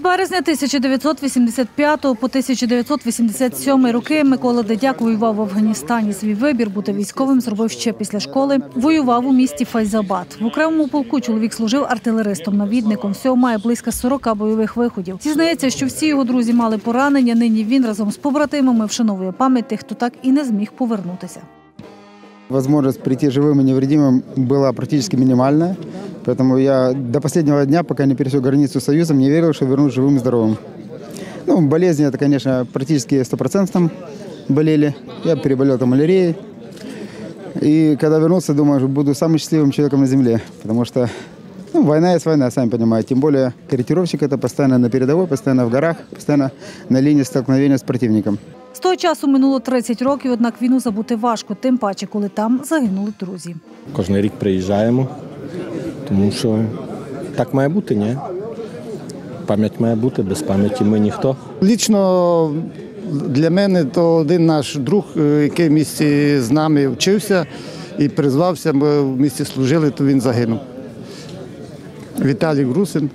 березня 1985 по 1987 роки Микола Дедяк воював в Афганістані. Свій вибір бути військовим зробив ще після школи. Воював у місті Файзабад. В окремому полку чоловік служив артилеристом-навідником. Всього має близько 40 бойових виходів. Зізнається, що всі його друзі мали поранення. Нині він разом з побратимами вшановує пам'ять тих, хто так і не зміг повернутися. Возможность прийти живым и невредимым была практически минимальная, поэтому я до последнего дня, пока не пересек границу с Союзом, не верил, что вернусь живым и здоровым. Болезни это, конечно, практически 100% болели. Я переболел там малярией. И когда вернулся, думаю, что буду самым счастливым человеком на земле, потому что война есть война, сами понимаете. Тем более корректировщик это постоянно на передовой, постоянно в горах, постоянно на линии столкновения с противником. З того часу минуло 30 років, однак війну забути важко, тим паче, коли там загинули друзі. Кожен рік приїжджаємо, тому що так має бути, ні? Пам'ять має бути, без пам'яті ми ніхто. Лічно для мене то один наш друг, який в місті з нами вчився і призвався, ми в місті служили, то він загинув. Віталій Грусин,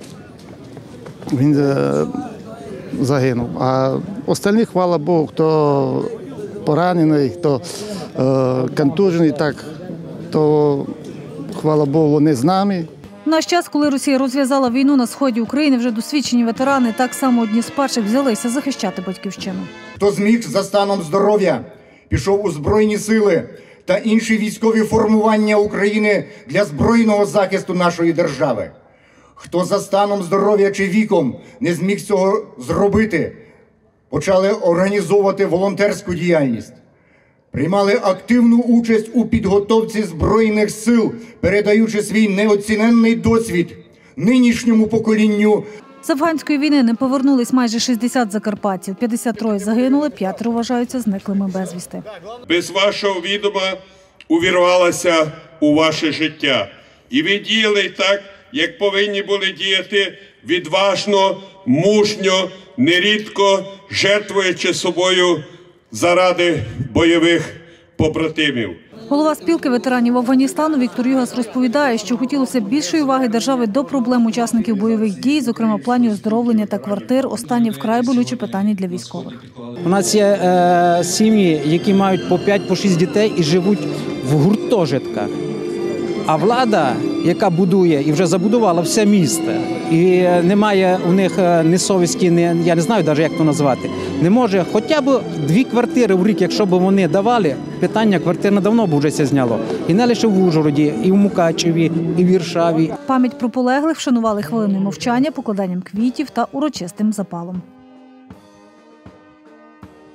він загинув. А остальні, хвала Богу, хто поранений, хто контужений, то, хвала Богу, вони з нами. В наш час, коли Росія розв'язала війну на сході України, вже досвідчені ветерани так само одні з перших взялися захищати батьківщину. Хто зміг за станом здоров'я, пішов у Збройні сили та інші військові формування України для збройного захисту нашої держави. Хто за станом здоров'я чи віком не зміг цього зробити, почали організовувати волонтерську діяльність. Приймали активну участь у підготовці Збройних сил, передаючи свій неоціненний досвід нинішньому поколінню. З афганської війни не повернулись майже 60 закарпатців. 53 загинули, 5 вважаються зниклими безвісти. Без вашого відома увірвалася у ваше життя. І ви діяли так, як повинні були діяти, відважно, мужньо, нерідко жертвуючи собою заради бойових побратимів. Голова спілки ветеранів Афганістану Віктор Югас розповідає, що хотілося більшої уваги держави до проблем учасників бойових дій, зокрема планів оздоровлення та квартир. Останні вкрай болючі питання для військових. У нас є сім'ї, які мають по 5-6 дітей і живуть в гуртожитках. А влада, яка будує і вже забудувала все місто, і немає у них ні совісті, я не знаю навіть, як це назвати, не може хоча б 2 квартири в рік, якщо б вони давали, питання квартирне давно б вже зняло. І не лише в Ужгороді, і в Мукачеві, і в Віршаві. Пам'ять про полеглих вшанували хвилиною мовчання, покладанням квітів та урочистим запалом.